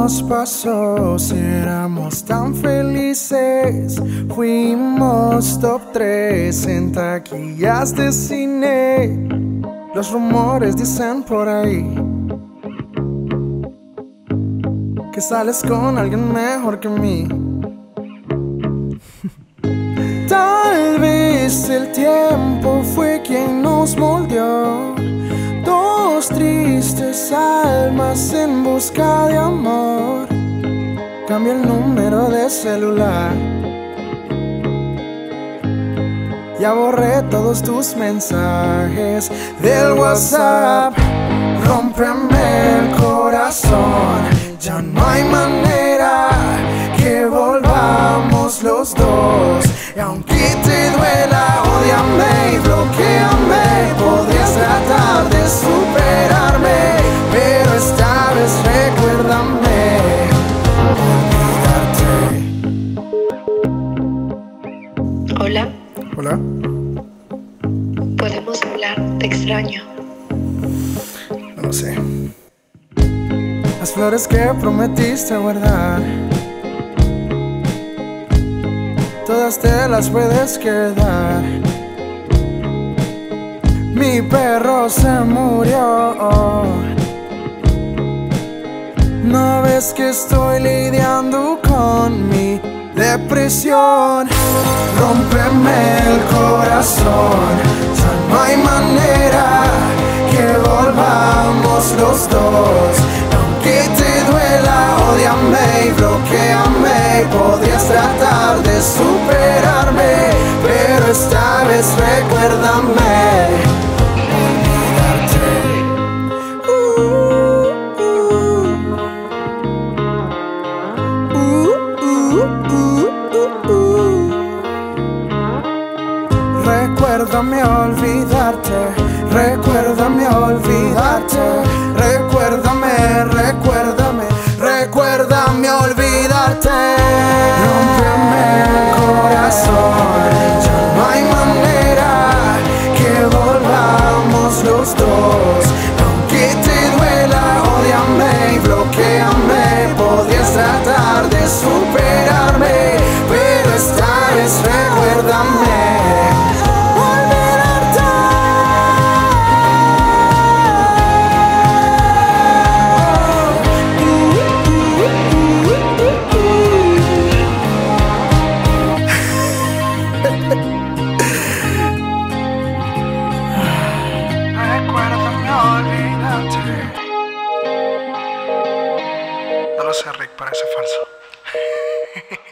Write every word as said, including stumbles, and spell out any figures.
nos pasó si éramos tan felices? Fuimos top tres en taquillas de cine. Los rumores dicen por ahí que sales con alguien mejor que mí. Tal vez el tiempo fue quien nos moldeó, dos tristes almas en busca de amor. Cambia el número de celular, ya borré todos tus mensajes del WhatsApp. Rómpeme el corazón, ya no hay manera que volvamos los dos. Y aunque te duela, ódiame y bloquéame. Podrías tratar de superarme, pero esta vez recuérdame olvidarte. Hola. Hola. ¿Podemos hablar? Te extraño. No lo sé. Las flores que prometiste guardar, todas te las puedes quedar. Mi perro se murió, no ves que estoy lidiando con mi depresión. Rómpeme el corazón, ya no hay manera que volvamos los dos. Aunque te duela, ódiame y bloquéame. Podrías tratar de superarme, pero esta vez recuérdame olvidarte. Uh, uh, uh, uh, uh, uh. Recuérdame olvidarte, recuérdame olvidarte, recuérdame, recuérdame, recuérdame olvidarte. Rómpeme el corazón, ya no hay manera que volvamos los dos. Aunque te duela, ódiame y bloquéame. Podrías tratar de superarme, pero esta vez recuérdame olvidarte. No lo sé, Rick, parece falso.